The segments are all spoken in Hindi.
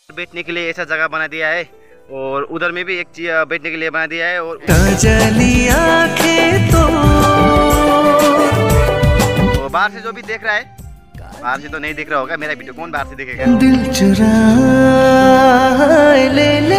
बैठने के लिए ऐसा जगह बना दिया है और उधर में भी एक चीज बैठने के लिए बना दिया है। और बाहर से जो भी देख रहा है, बाहर से तो नहीं दिख रहा होगा मेरा वीडियो, कौन बाहर से देखेगा। दिल चुरा ले ले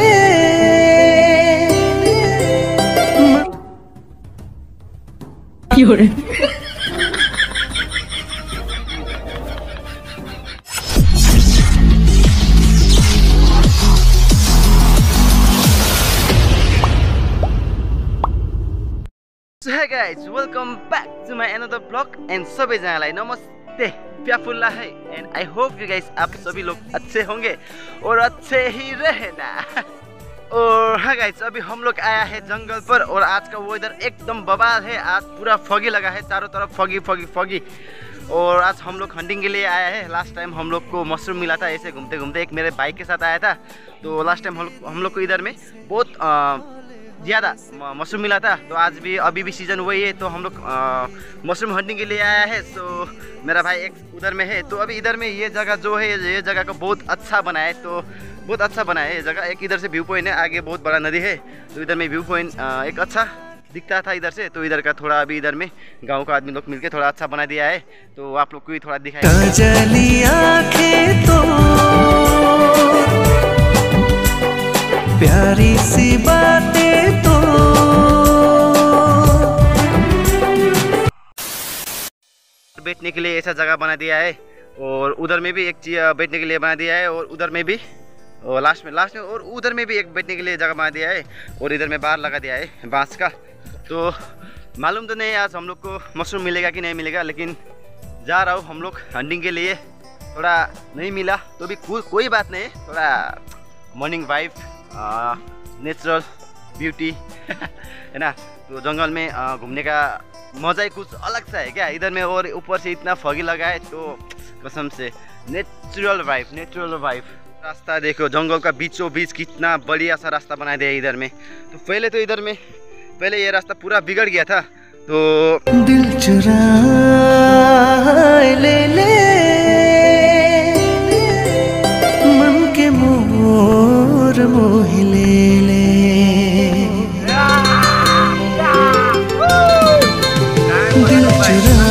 So hey guys, welcome back to my another vlog and सबैजनालाई नमस्ते प्याफुल्ला है and I hope you guys आप सभी लोग अच्छे होंगे और अच्छे ही रहना। और हाँ गाइस, अभी हम लोग आया है जंगल पर और आज का वेदर एकदम बवाल है। आज पूरा फॉगी लगा है, चारों तरफ फॉगी फॉगी फॉगी। और आज हम लोग हंटिंग के लिए आया है। लास्ट टाइम हम लोग को मशरूम मिला था ऐसे घूमते घूमते, एक मेरे बाइक के साथ आया था। तो लास्ट टाइम हम लोग को इधर में बहुत ज़्यादा मशरूम मिला था। तो आज भी अभी भी सीज़न वही है, तो हम लोग मशरूम हंटिंग के लिए आया है। तो मेरा भाई एक उधर में है, तो अभी इधर में ये जगह जो है, ये जगह को बहुत अच्छा बना है। तो बहुत अच्छा बना है ये जगह। एक इधर से व्यू पॉइंट है, आगे बहुत बड़ा नदी है, तो इधर में व्यू पॉइंट एक अच्छा दिखता था इधर से। तो इधर का थोड़ा अभी इधर में गांव का आदमी लोग मिलके थोड़ा अच्छा बना दिया है। तो आप लोग को भी थोड़ा दिखाया। प्यारी सी बातें तो बैठने के लिए ऐसा जगह बना दिया है और उधर में भी एक चीज बैठने के लिए बना दिया है। और उधर में भी और लास्ट में और उधर में भी एक बैठने के लिए जगह बना दिया है। और इधर में बाहर लगा दिया है बांस का। तो मालूम तो नहीं आज हम लोग को मशरूम मिलेगा कि नहीं मिलेगा, लेकिन जा रहा हूँ हम लोग हंटिंग के लिए। थोड़ा नहीं मिला तो भी कोई बात नहीं, थोड़ा मॉर्निंग वाइब, नेचुरल ब्यूटी है ना। तो जंगल में घूमने का मज़ा ही कुछ अलग सा है क्या इधर में। और ऊपर से इतना फॉगी लगा है, तो कसम से नेचुरल वाइब। रास्ता देखो, जंगल का बीचों बीच कितना बढ़िया सा रास्ता बना दिया इधर में। तो पहले इधर में ये रास्ता पूरा बिगड़ गया था। तो दिल चुरा ले ले मन के मोर मोह ले ले, दिल चुरा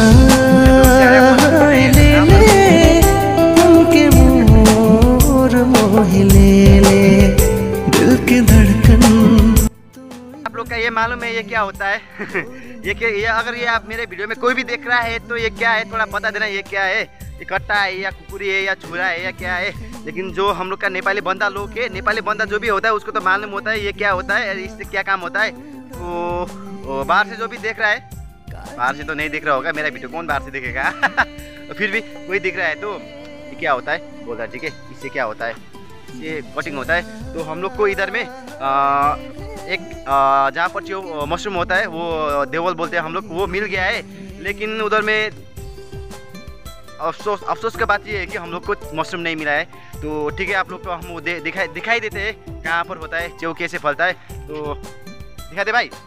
ले ले मन के मोर मोह ले ले, दिल की धड़कन। आप लोग का ये मालूम है ये क्या होता है? ये अगर ये आप मेरे वीडियो में कोई भी देख रहा है तो ये क्या है, थोड़ा बता देना ये क्या है। ये कट्टा है या कुकुरी है या छुरा है या क्या है। लेकिन जो हम लोग का नेपाली बंदा लोग है, नेपाली बंदा जो भी होता है उसको तो मालूम होता है ये क्या होता है, इससे क्या काम होता है। तो बाहर से जो भी देख रहा है, बाहर से तो नहीं दिख रहा होगा मेरा वीडियो, कौन बाहर से देखेगा। तो फिर भी कोई दिख रहा है तो ये क्या होता है बोल रहा है, ठीक है। इससे क्या होता है, इससे कटिंग होता है। तो हम लोग को इधर में एक जहाँ पर जो मशरूम होता है वो देवल बोलते हैं हम लोग, वो मिल गया है। लेकिन उधर में अफसोस का बात ये है कि हम लोग को मशरूम नहीं मिला है। तो ठीक है, आप लोग को हम दिखाई देते हैं कहाँ पर होता है, जो कैसे फलता है। तो दिखा दे भाई।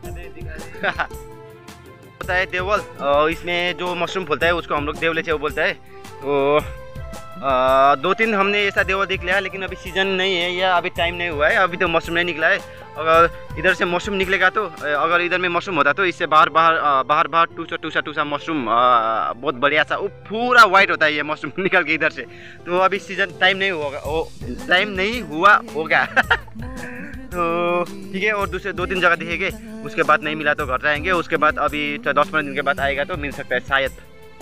होता है देवल, इसमें जो मशरूम फलता है उसको हम लोग देवले चेव बोलता है। तो 2-3 हमने ऐसा देवल देख लिया, लेकिन अभी सीजन नहीं है या अभी टाइम नहीं हुआ है, अभी तो मशरूम नहीं निकला है। अगर इधर से मशरूम निकलेगा तो अगर इधर में मशरूम होता तो इससे बाहर टूसा मशरूम बहुत बढ़िया सा, वो पूरा वाइट होता है ये मशरूम निकल के इधर से। तो अभी सीजन टाइम नहीं हुआ होगा। तो ठीक है, और दूसरे 2-3 जगह देखेंगे, उसके बाद नहीं मिला तो घर जाएंगे। उसके बाद अभी 10-15 दिन के बाद आएगा तो मिल सकता है शायद।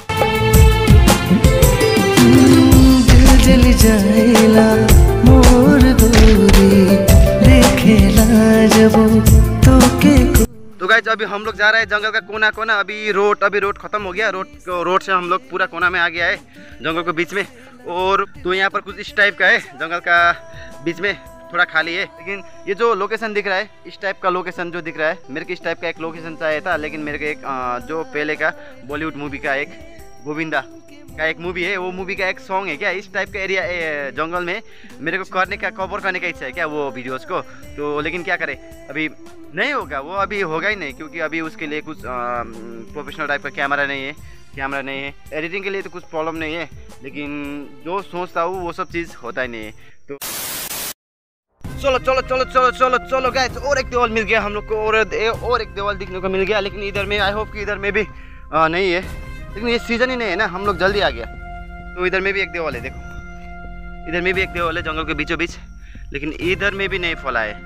जल जाएला मोर दूरी देखेला जब तो के। तो गाइस अभी हम लोग जा रहे हैं जंगल का कोना। अभी रोड खत्म हो गया। रोड से हम लोग पूरा कोना में आ गया है जंगल के बीच में। और तो यहाँ पर कुछ इस टाइप का है, जंगल का बीच में थोड़ा खाली है। लेकिन ये जो लोकेशन दिख रहा है, इस टाइप का लोकेशन जो दिख रहा है, मेरे को इस टाइप का एक लोकेशन चाहिए था। लेकिन मेरे को एक जो पहले का बॉलीवुड मूवी का एक गोविंदा का एक मूवी है, वो मूवी का एक सॉन्ग है क्या, इस टाइप का एरिया जंगल में मेरे को करने का, कवर करने का इच्छा है क्या वो वीडियोस को। तो लेकिन क्या करें, अभी नहीं होगा वो, अभी होगा ही नहीं, क्योंकि अभी उसके लिए कुछ प्रोफेशनल टाइप का कैमरा नहीं है। एडिटिंग के लिए तो कुछ प्रॉब्लम नहीं है, लेकिन जो सोचता हूँ वो सब चीज़ होता ही नहीं है। तो चलो गाइस, और एक देवाल मिल गया हम लोग को, और एक देवाल दिखने को मिल गया। लेकिन इधर में आई होप कि इधर में भी नहीं है, लेकिन ये सीजन ही नहीं है ना, हम लोग जल्दी आ गया। तो इधर में भी एक देवाल है, देखो इधर में भी एक देवाल है जंगल के बीचों बीच, लेकिन इधर में भी नहीं फला है।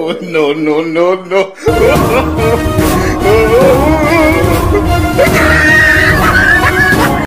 No.